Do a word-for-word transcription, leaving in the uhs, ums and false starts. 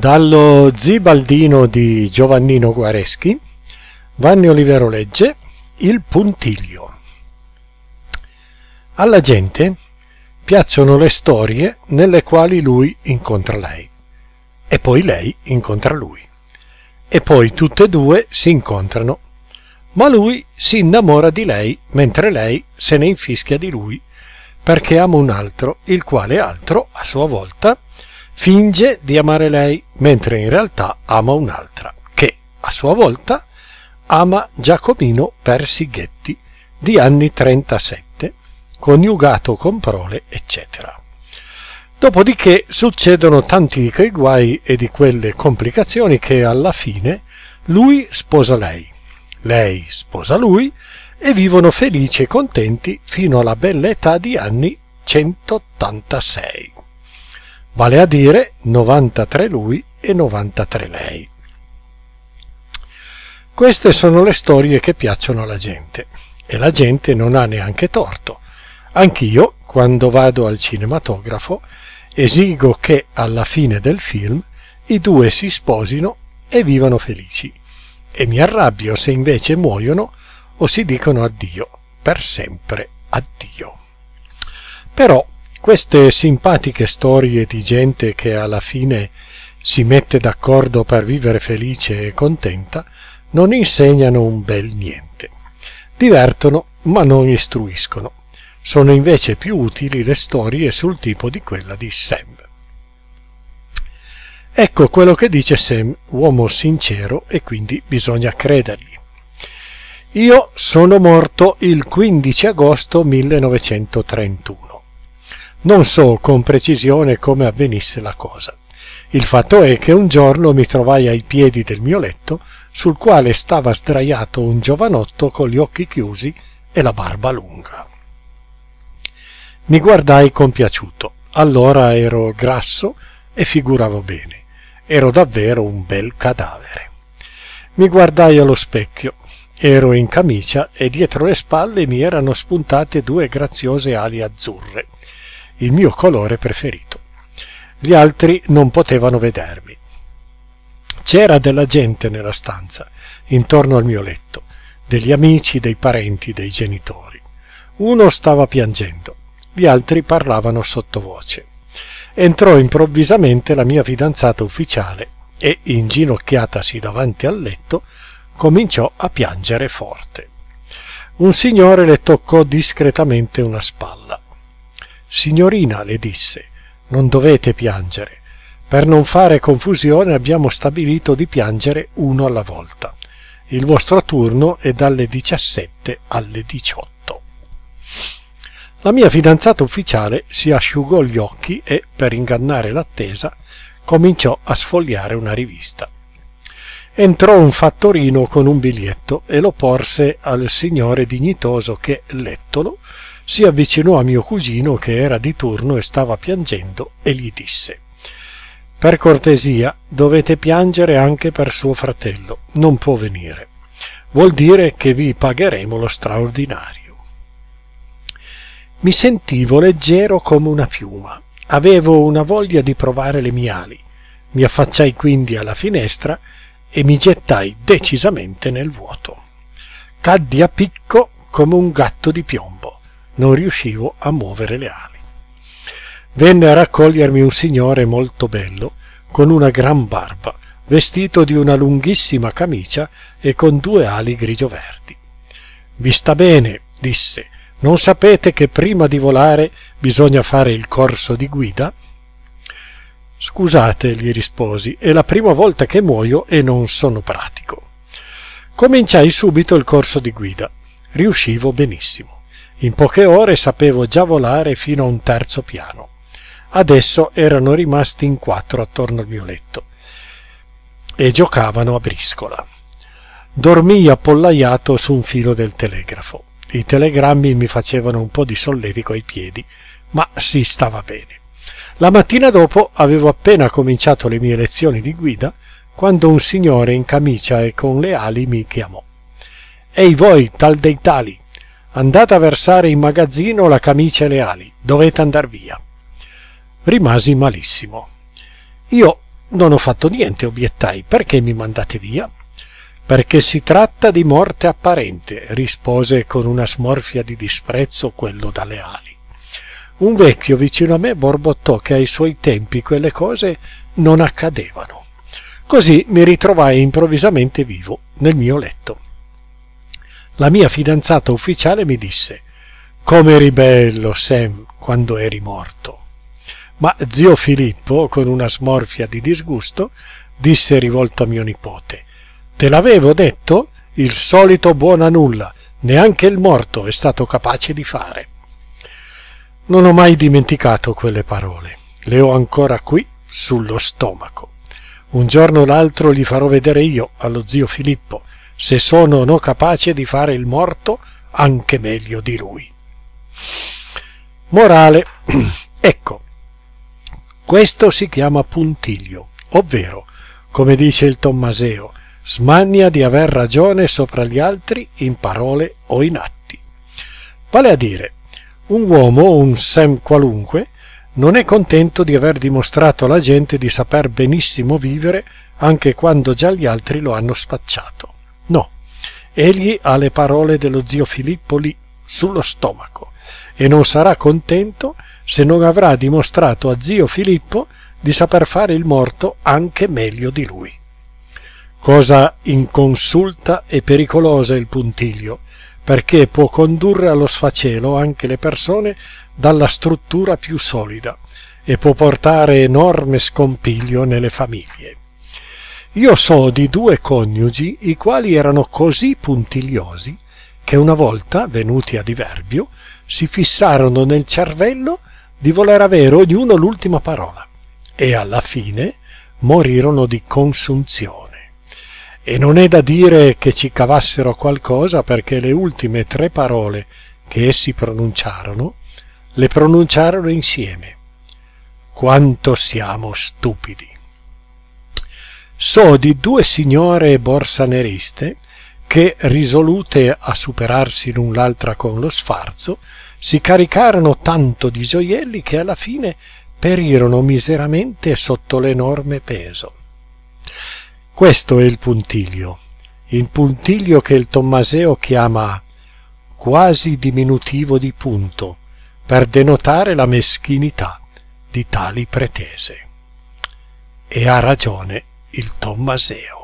Dallo Zibaldino di Giovannino Guareschi, Vanni Olivero legge Il puntiglio. Alla gente piacciono le storie nelle quali lui incontra lei, e poi lei incontra lui, e poi tutte e due si incontrano, ma lui si innamora di lei mentre lei se ne infischia di lui, perché ama un altro, il quale altro, a sua volta, finge di amare lei, mentre in realtà ama un'altra, che, a sua volta, ama Giacomino Persighetti, di anni trentasette, coniugato con prole, eccetera. Dopodiché succedono tanti di quei guai e di quelle complicazioni che alla fine lui sposa lei, lei sposa lui e vivono felici e contenti fino alla bella età di anni centottantasei. Vale a dire novantatré lui e novantatré lei. Queste sono le storie che piacciono alla gente, e la gente non ha neanche torto. Anch'io, quando vado al cinematografo, esigo che alla fine del film i due si sposino e vivano felici, e mi arrabbio se invece muoiono o si dicono addio, per sempre addio. Però queste simpatiche storie di gente che alla fine si mette d'accordo per vivere felice e contenta non insegnano un bel niente. Divertono, ma non istruiscono. Sono invece più utili le storie sul tipo di quella di Sam. Ecco quello che dice Sam, uomo sincero, e quindi bisogna credergli. Io sono morto il quindici agosto millenovecentotrentuno. Non so con precisione come avvenisse la cosa. Il fatto è che un giorno mi trovai ai piedi del mio letto, sul quale stava sdraiato un giovanotto con gli occhi chiusi e la barba lunga. Mi guardai compiaciuto. Allora ero grasso e figuravo bene. Ero davvero un bel cadavere. Mi guardai allo specchio. Ero in camicia e dietro le spalle mi erano spuntate due graziose ali azzurre, il mio colore preferito. Gli altri non potevano vedermi. C'era della gente nella stanza, intorno al mio letto, degli amici, dei parenti, dei genitori. Uno stava piangendo, gli altri parlavano sottovoce. Entrò improvvisamente la mia fidanzata ufficiale e, inginocchiatasi davanti al letto, cominciò a piangere forte. Un signore le toccò discretamente una spalla. «Signorina», le disse, «non dovete piangere. Per non fare confusione abbiamo stabilito di piangere uno alla volta. Il vostro turno è dalle diciassette alle diciotto». La mia fidanzata ufficiale si asciugò gli occhi e, per ingannare l'attesa, cominciò a sfogliare una rivista. Entrò un fattorino con un biglietto e lo porse al signore dignitoso che, lettolo, si avvicinò a mio cugino che era di turno e stava piangendo e gli disse: «Per cortesia, dovete piangere anche per suo fratello, non può venire. Vuol dire che vi pagheremo lo straordinario». Mi sentivo leggero come una piuma, avevo una voglia di provare le mie ali. Mi affacciai quindi alla finestra e mi gettai decisamente nel vuoto. Caddi a picco come un gatto di piombo. Non riuscivo a muovere le ali. Venne a raccogliermi un signore molto bello, con una gran barba, vestito di una lunghissima camicia e con due ali grigio-verdi. «Vi sta bene», disse, «non sapete che prima di volare bisogna fare il corso di guida?» «Scusate», gli risposi, «è la prima volta che muoio e non sono pratico». Cominciai subito il corso di guida. Riuscivo benissimo. In poche ore sapevo già volare fino a un terzo piano. Adesso erano rimasti in quattro attorno al mio letto e giocavano a briscola. Dormii appollaiato su un filo del telegrafo. I telegrammi mi facevano un po' di solletico ai piedi, ma si stava bene. La mattina dopo avevo appena cominciato le mie lezioni di guida quando un signore in camicia e con le ali mi chiamò. «Ehi voi, tal dei tali, andate a versare in magazzino la camicia e le ali, dovete andar via». Rimasi malissimo. Io Non ho fatto niente, obiettai. Perché mi mandate via? Perché si tratta di morte apparente, rispose con una smorfia di disprezzo quello dalle ali. Un vecchio vicino a me borbottò che ai suoi tempi quelle cose non accadevano. Così mi ritrovai improvvisamente vivo nel mio letto. La mia fidanzata ufficiale mi disse: «Come eri bello, Sam, quando eri morto». Ma zio Filippo, con una smorfia di disgusto, disse rivolto a mio nipote: «Te l'avevo detto? Il solito buono a nulla, neanche il morto è stato capace di fare». Non ho mai dimenticato quelle parole, le ho ancora qui sullo stomaco. Un giorno o l'altro gli farò vedere io allo zio Filippo se sono o no capace di fare il morto anche meglio di lui. Morale. Ecco, questo si chiama puntiglio, ovvero, come dice il Tommaseo, smania di aver ragione sopra gli altri in parole o in atti. Vale a dire, un uomo, un Sam qualunque, non è contento di aver dimostrato alla gente di saper benissimo vivere anche quando già gli altri lo hanno spacciato. No, egli ha le parole dello zio Filippo lì, sullo stomaco, e non sarà contento se non avrà dimostrato a zio Filippo di saper fare il morto anche meglio di lui. Cosa inconsulta e pericolosa il puntiglio, perché può condurre allo sfacelo anche le persone dalla struttura più solida e può portare enorme scompiglio nelle famiglie. Io so di due coniugi i quali erano così puntigliosi che una volta, venuti a diverbio, si fissarono nel cervello di voler avere ognuno l'ultima parola e alla fine morirono di consunzione. E non è da dire che ci cavassero qualcosa, perché le ultime tre parole che essi pronunciarono le pronunciarono insieme. Quanto siamo stupidi! So di due signore borsaneriste che, risolute a superarsi l'un l'altra con lo sfarzo, si caricarono tanto di gioielli che alla fine perirono miseramente sotto l'enorme peso. Questo è il puntiglio, il puntiglio che il Tommaseo chiama quasi diminutivo di punto, per denotare la meschinità di tali pretese. E ha ragione il Tommaseo.